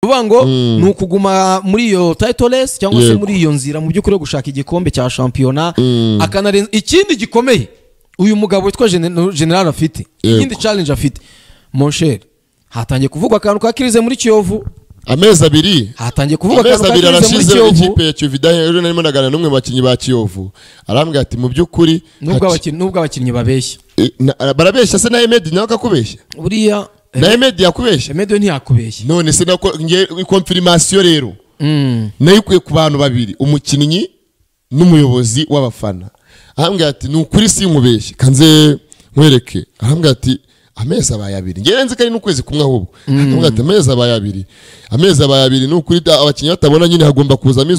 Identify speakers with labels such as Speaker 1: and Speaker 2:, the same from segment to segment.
Speaker 1: ngo nukuguma muri iyo title race cyangwa se muri iyo nzira mu byukuri yo gushaka igikombe cya championnat akanarenza ikindi gikomeye uyu mugabo witwa General afite ikindi challenge afite mon cher hatangiye kuvugwa akantu ka krize muri Kiyovu
Speaker 2: amezi abiri
Speaker 1: hatangiye kuvuga akantu ka krize muri Kiyovu
Speaker 2: ikipe ya Kiyovu ejo narimo nagana n'umwe bakinyi ba Kiyovu arambwira ati mu byukuri
Speaker 1: nubwo abakinyi babeshya
Speaker 2: barabeshya se na Emedi nawe akakubeshya
Speaker 1: buriya
Speaker 2: na Emedi yakubeshya
Speaker 1: Emedi ntiyakubeshya
Speaker 2: none se nako confirmation rero nayo kuye ku bantu babiri umukinnyi n'umuyobozi w'abafana arambwira ati nukuri si nkubeshye kanze nkwereke arambwira ati amezi abaye abiri ngerenze kari n'ukwezi kumwe ahubwo arambwira ati amezi abaye abiri nukuri abakinnyi batabona nyine hagomba kuzamo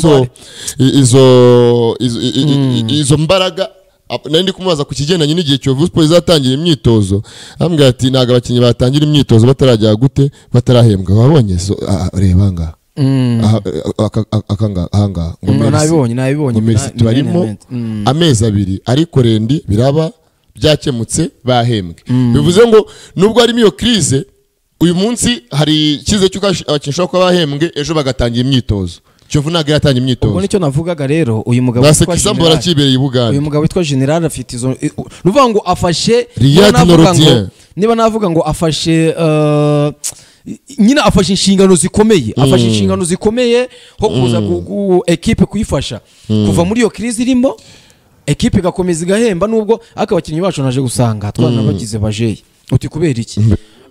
Speaker 2: izo mbaraga nandi kumubaza ku kigendanye n'igihe Kiyovu Sport izatangira imyitozo arambwira ati naga abakinnyi batangira imyitozo batarajya gute batarahembwa babonye reba nga akanga nabibonye barimo amezi abiri ariko rendi biraba byakemutse bahembwe bivuze ngo nubwo harimo iyo crise uyu munsi hari kize cyuko abakinnyi ko bahembwe ejo bagatangira imyitozo Kiyovu naga yatangira imyitozo
Speaker 1: ubwo nicyo navugaga rero uyu mugabo witwa
Speaker 2: General
Speaker 1: uyu mugabo witwa General afite izo ruvuga ngo afashe niba navuga ngo afashe nyina afashe inshingano zikomeye ho kuza ku equipe kuyifasha kuva muri iyo crise irimo equipe igakomeza igahemba nubwo akabakinnyi bacu naje gusanga twana bagize bajeye uti kubera iki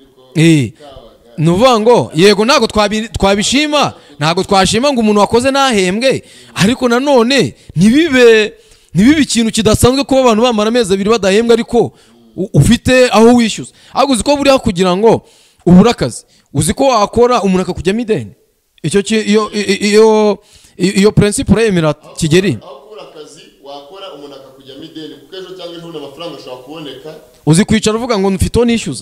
Speaker 1: nuvuga ngo yego ntago twabishima ntago twashima ngo umuntu wakoze nahembwe ariko nanone nibibe ikintu kidasanzwe kuba abantu bamara amezi abiri badahembwa ariko ufite aho wishyuza ahubwo uziko buriya kugira ngo ubura akazi uziko wakora umuntu akakujyamo ideni icyo iyo principle yemera Kigeri
Speaker 2: wakora umuntu akakujyamo ideni kuko ejo cyangwa ejo amafaranga ashobora kuboneka
Speaker 1: uzi kwicara uvuga ngo mfite nishyuza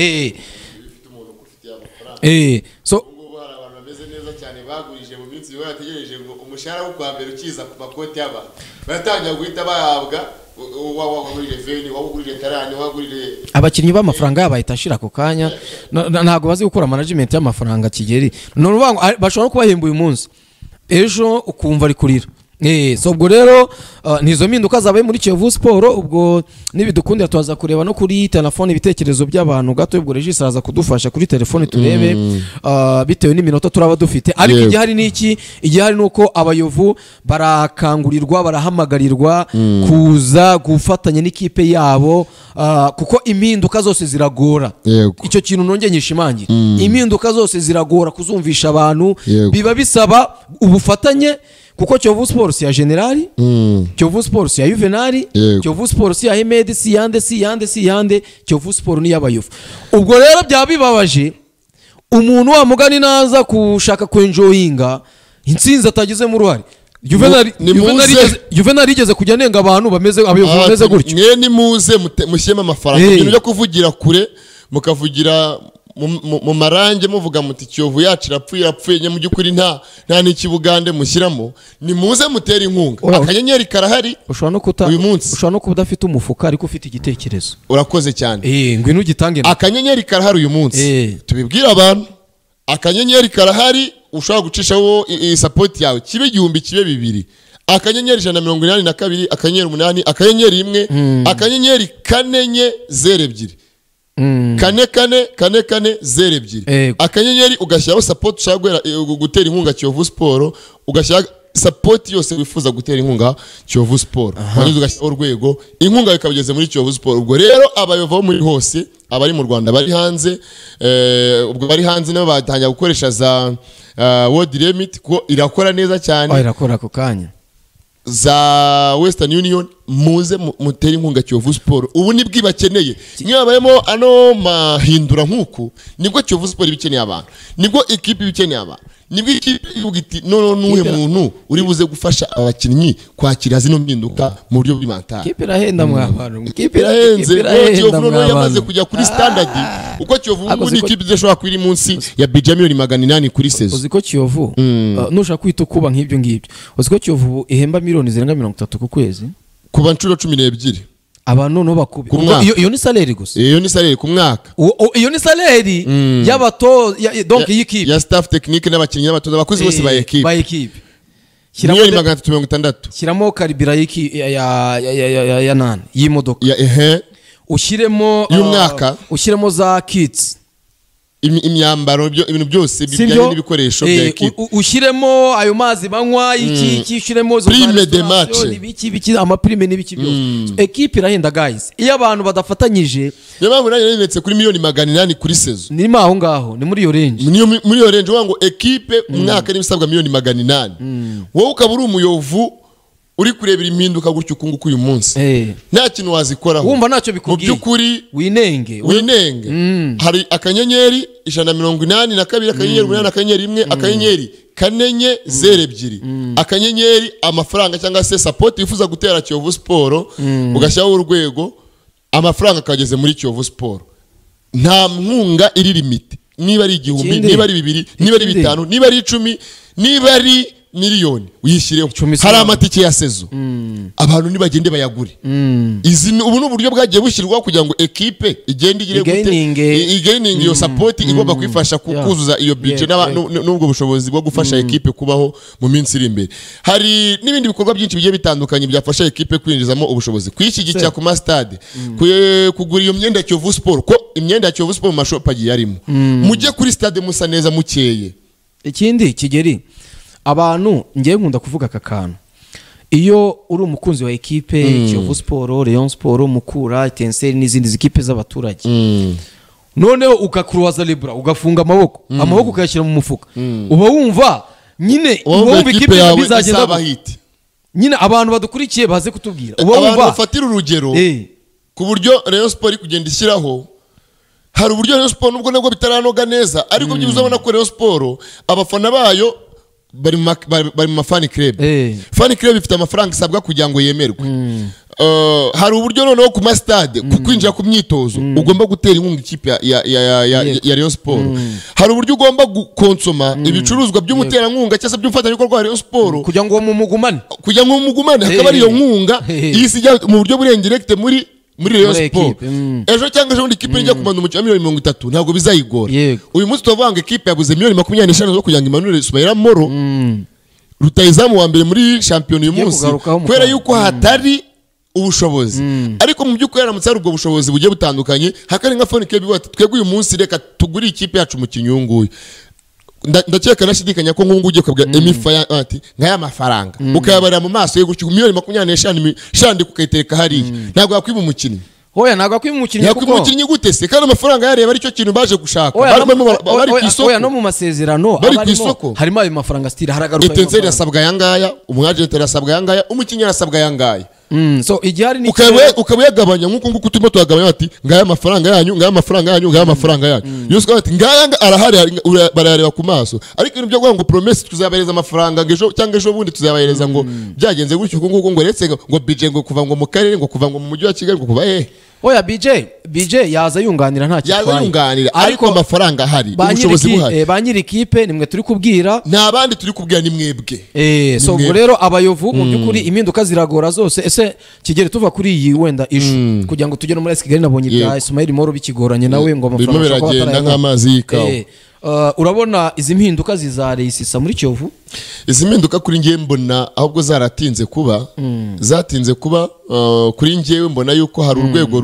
Speaker 1: so
Speaker 2: ubwo hari abantu bameze neza cyane bagurije mu minsi bategereje ngo umushahara wo kwa mbere ukiza ku makoti y'abantu baratangira guhita bahabwa wagurije veni wagurije tarani wagurije
Speaker 1: abakinnyi b'amafaranga yabahita ashira ako kanya ntago bazi gukora management y'amafaranga Kigeri none bashobora kubahemba uyu munsi ejo ukumva ari kurira so ubwo rero nizo mpinduka zabaye muri Kiyovu Sport ubwo nibidukundira tuzaza kureba no kuri telefone ibitekerezo by'abantu gato ubwo Regis araza kudufasha kuri telefone turebe bitewe n'iminota turaba dufite ariko igihari niki igihari nuko abayovu barakangurirwa barahamagarirwa kuza gufatanya n'ikipe yabo kuko impinduka zose ziragora icyo kintu nongeye nyishimangira impinduka zose ziragora kuzumvisha abantu biba bisaba ubufatanye kuko Kiyovu Sport ya General Kiyovu Sport ya Juvenal Kiyovu Sport ya Emedi si yande Kiyovu Sport ni y'abayovu ubwo rero byaba bibabaje umuntu wa mugani naza kushaka kwenjoyinga intsinzi atagize mu ruhare Juvenal igeze kujya nenga abantu bameze abayovu bameze gutyo
Speaker 2: mwe ni muze mushyema amafaranga ibintu byo kuvugira kure mukavugira mu marange muvuga muti Kiyovu yacu irapfuye nye mu byukuri nta n'ikibugande mushyiramo ni muze mutera inkunga akanyenyeri karahari uyu munsi
Speaker 1: ushobora no kuba udafite umufuka ariko ufite igitekerezo
Speaker 2: urakoze cyane
Speaker 1: ngwino ugitange
Speaker 2: akanyenyeri karahari uyu munsi tubibwira abantu akanyenyeri karahari ushobora gucishaho support yawe kibe 1000 kibe 2 akanyenyeri 182 akanyenyeri 8 akanyenyeri 1 akanyenyeri 4 kane 0 akanyenyeri ugashyiraho support ushaka gutera inkunga Kiyovu Sport ugashyira support yose wifuza gutera inkunga Kiyovu Sport wanyuze ugashyiraho urwego inkunga ikabigeze muri Kiyovu Sport ubwo rero abayova muri hose abari mu Rwanda bari hanze ubwo bari hanze nabo batangira gukoresha za World Limit ko irakora neza cyane
Speaker 1: irakora ako kanya
Speaker 2: za Western Union muze mutera inkunga Kiyovu Sport ubu nibwo bakeneye niyo abayemo ano mahindura nkuko nibwo Kiyovu Sport bikeneye abantu nibwo equipe bikeneye abantu nibwo ikipe y'ugiti nuhe muntu uri buze gufasha abakinnyi kwakira zino mpinduka mu buryo bw'imantara
Speaker 1: ikipe irahenda mw'abantu
Speaker 2: ikipe irahenze Kiyovu none yamaze kujya kuri standard uko Kiyovu ubu ni ikipe idashobora kwiri munsi ya budget $800 kuri season
Speaker 1: uziko Kiyovu nushaka kwita kuba nk'ibyo ngibyo uziko Kiyovu ihemba miliyoni zirenga 30 ku kwezi
Speaker 2: kuba ncuro 12
Speaker 1: abantu no bakubi iyo ni salary gusa
Speaker 2: iyo ni salary ku mwaka
Speaker 1: iyo ni salary y'abato donc y'ikipe
Speaker 2: ya staff technique n'abakinnyi n'abatoza abakozi bose ba equipe
Speaker 1: Kiramo
Speaker 2: 360
Speaker 1: kiramo karibira ya nane y'imodoka ushyiremo
Speaker 2: y'umwaka
Speaker 1: ushyiremo za kits
Speaker 2: imyambaro ibintu byose bijyanye n'ibikoresho bya equipe
Speaker 1: ushyiremo ayo mazi banywa iki ushyiremo zo
Speaker 2: prime de match
Speaker 1: ibiki amaprime n'ibiki byose equipe irahenda guys iyo abantu badafatanyije
Speaker 2: yaba netse kuri miliyoni 800 kuri season
Speaker 1: ni aho ngaho ni muri iyo range
Speaker 2: muri iyo range wango equipe umwaka n'ibisabwa miliyoni 800 wowe ukaba uri umuyovu uri kurebera impinduka gutyo kunguka uyu munsi nta kintu wazikoraho
Speaker 1: wumva ntacyo bikubwiye
Speaker 2: mu byukuri
Speaker 1: winenge
Speaker 2: hari akanyenyeri 182 akanyenyeri 8 akanyenyeri 1 akanyenyeri kanenye 02 akanyenyeri amafaranga cyangwa se support yifuza gutera Kiyovu Sport ugashyiraho urwego amafaranga akageze muri Kiyovu Sport nta nkunga iri limite niba ari 1000 niba ari 2 niba ari 5 niba ari 10 niba ari miliyoni uyishyireho hari amatike ya sezo abantu nibagende bayagure izi ubu n'uburyo bwagiye bushyirwaho kugira ngo equipe igende igire igaining iyo support igomba kwifasha kukuzuza iyo budget n'ubwo bushobozi bwo gufasha equipe kubaho mu minsi iri imbere hari n'ibindi bikorwa byinshi bigiye bitandukanye byafasha equipe kwinjizamo ubushobozi kwishyigikira ku ma stade kugura iyo myenda ya Kiyovu Sport ko imyenda ya Kiyovu Sport mu mashop agiye arimo mujye kuri stade musa neza mukeye
Speaker 1: ikindi kigeri abantu ngiye nkunda kuvuga aka kantu iyo uri umukunzi wa equipe Kiyovu Sport Rayon Sport Mukura Etincelle n'izindi zikipe z'abaturage noneho ukakuruwaza libra ugafunga amaboko ukayashyira mu mufuka uba wumva nyine wumva ikipe bizagenda nyine abantu badukurikiye baze kutubwira
Speaker 2: uba wumva bafatira urugero ku buryo Rayon Sport kugenda ishyiraho hari uburyo Rayon Sport nubwo bitaranoga neza ariko byuzabona ko Rayon Sport abafana bayo bari mu mafani club fan club ifite amafaranga isabwa kugira ngo yemerwe hari uburyo noneho ku ma stade kwinjira ku myitozo ugomba gutera inkunga ikipe ya Rayon Sport hari uburyo ugomba gukonsoma ibicuruzwa by'umuterankunga cyangwa se by'umufatanyabikorwa wa Rayon Sport
Speaker 1: kugira ngo mumugumane
Speaker 2: hakaba ari iyo nkunga isijya mu buryo buri indirect muri Rayon Sport ejo cyangwa ejo ndi kipe njya kumana umukino wa 30 ntabwo bizayigora uyu munsi tuvanga equipe yabuze miliyoni 25 zo kugira ngo Emmanuel Sumayira Moro rutayizamu wa mbere muri champion uyu munsi kwera yuko hatari ubushobozi ariko mu by'ukuri yaramutse ari ubwo bushobozi bugiye butandukanye hakari nka phone kebi bati twebwe uyu munsi reka tuguri ikipe yacu mu kinyunguye ndakeka nashidikanya ko nkungu ugiye kubwa emifa ati ngaya mafaranga ukayabarira mu maso ye gucyo miliyoni 25 shandi kukayitereka hari ntabwo yakwiba umukinnyi
Speaker 1: hoya ntabwo akwiba umukinnyi
Speaker 2: kuko umukinnyi gute se kandi amafaranga yareba ari cyo kintu baje gushaka
Speaker 1: bari ku isoko hoya no mu masezerano harimo ayo mafaranga stile haragaruka
Speaker 2: Etincelle yasabwa yangaya umwagent yasabwa yangaya umukinnyi yasabwa yangaya
Speaker 1: so igihari ni
Speaker 2: ukabuyagabanya nkuko nguko turimo tuyagabanya ati ngaya amafaranga yanyu ngaya amafaranga yanyu ngaya amafaranga yanyu yose ati ngaya arahari barareba ku maso ariko ibintu byo ngo promise tuzabahereza amafaranga ngejo cyangwa ejo bundi tuzabahereza ngo byagenze gutyo nguko ngo retse ngo budget ngo kuva ngo mu karere ngo kuva ngo mu mujyi wa Kigali ngo kuva
Speaker 1: oya BJ yaza yunganira nta kitwaye
Speaker 2: yaza yunganira ariko amafaranga ahari ubushobozi buhari
Speaker 1: banyiri equipe nimwe turi kubwira
Speaker 2: nta bandi turi kubwira ni mwebwe
Speaker 1: so rero abayovu mu byukuri impinduka ziragora zose ese kigere tuva kuri iyi wenda ishu kugira ngo tugere muri Kigali nabonye bya Ismail Moro bikigoranye nawe ngo amafaranga
Speaker 2: biragenda nk'amazi y'ikawa
Speaker 1: urabona izi mpinduka zizareisisa muri Kiyovu
Speaker 2: izi mpinduka kuri ngiye mbona ahubwo zaratinze kuba kuri ngiye mbona yuko hari urwego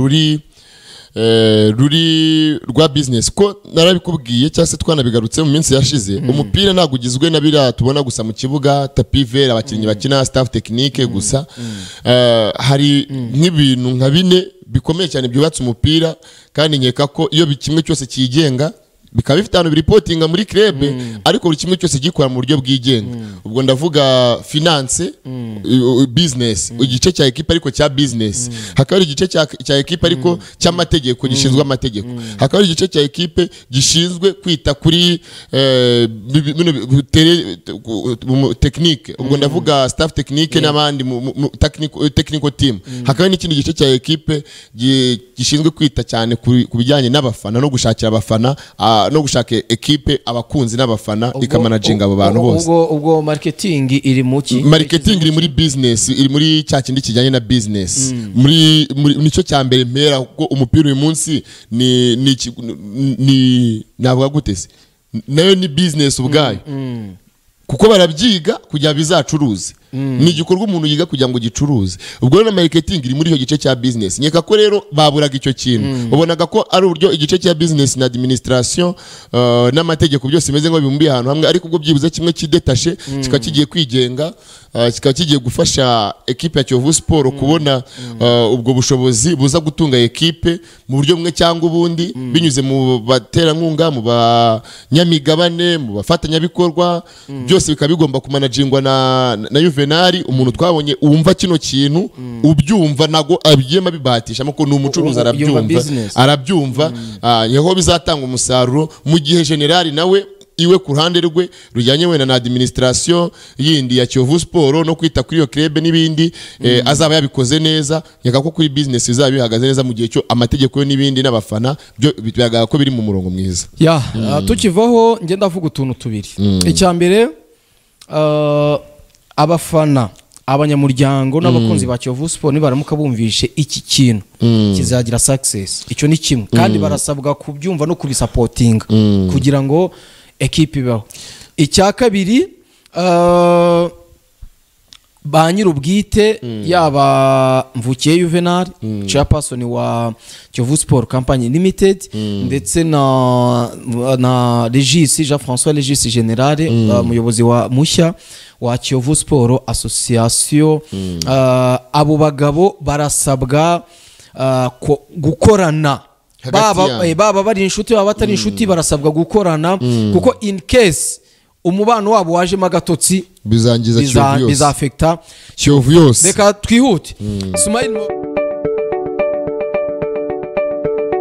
Speaker 2: ruri rwa business ko narabikubwiye cyase twanabigarutse mu minsi yashize umupira nagugizwe na bira tubona gusa mu kibuga tapi vert abakinnyi bakina staff technique gusa hari nk'ibintu nka bine bikomeye cyane byubatse umupira kandi nkeka ko iyo kimwe cyose kigenga bikaba bifite ahantu biripotinga muri club ariko buri kimwe cyose gikora mu buryo bwigenga ubwo ndavuga finance business igice cya equipe ariko cya business hakaba ari igice cya equipe ariko cy'amategeko gishinzwe amategeko hakaba ari igice cya equipe gishinzwe kwita kuri technique ubwo ndavuga staff technique n'abandi technical team hakaba n'ikindi gice cya equipe gishinzwe kwita cyane ku bijyanye n'abafana no gushakira abafana no gushaka ekipe abakunzi n'abafana ikamanaginga abo bantu bose.
Speaker 1: Ubwo marketing iri mu ki?
Speaker 2: Marketing iri muri business, iri muri cya kindi kijyanye na business. Muri nicyo cyambere mpera kuko umupira uyu munsi ni navuga gute se nayo ni business ubwayo. Kuko barabyiga kugira bizacuruze. Ni igikorwa umuntu yiga kugira ngo gicuruze. Ubwo na marketing iri muri iyo gice cya business. Nyeka ko rero baburaga icyo kintu. Ubonaga ko ari uburyo igice cya business na administration n'amategeko byose bimeze ngo bibumbiye ahantu hamwe, ariko ubwo byibuze kimwe kidetashe kikakigiye kwigenga, kikakigiye gufasha equipe ya Kiyovu Sport kubona ubwo bushobozi buza gutunga equipe mu buryo bumwe cyangwa ubundi binyuze mu baterankunga, mu banyamigabane, mu bafatanyabikorwa, byose bikabigomba kumanagingwa na Juvenal, umuntu twabonye umva kino kintu ubyumva nago abiyema bibahatisha ko ni umucuruzi arabyumva yeho bizatanga umusaruro mu gihe General nawe iwe ku ruhande rwe rujyanye wenda na administration yindi ya Kiyovu Sport no kwita kuri iyo club n'ibindi azaba yabikoze neza. Yaka ko kuri business bizaba bihagaze neza mu gihe cyo amategeko yo n'ibindi n'abafana byo biraga ko biri mu murongo mwiza.
Speaker 1: Tukivaho nge ndavuga utuntu tubiri. Icyambere abafana, abanyamuryango n'abakunzi ba Kiyovu Sport nibaramuka bumvishe iki kintu kizagira success. Icyo ni kimwe kandi barasabwa kubyumva no kubisupportinga kugira ngo equipe ibaho. Icya kabiri ba nyir'ubwite yaba Mvukiye Juvenal chairperson wa Kiyovu Sport Company Limited ndetse na Regis Jean-François Regis General umuyobozi wa mushya wa Kiyovu Sport Association, abo bagabo barasabwa gukorana, baba bari inshuti baba batari inshuti barasabwa gukorana kuko in case umubano wabo wajemo agatotsi
Speaker 2: bizangiza
Speaker 1: bizafekta
Speaker 2: Kiyovu yose.
Speaker 1: Reka twihute. Sumail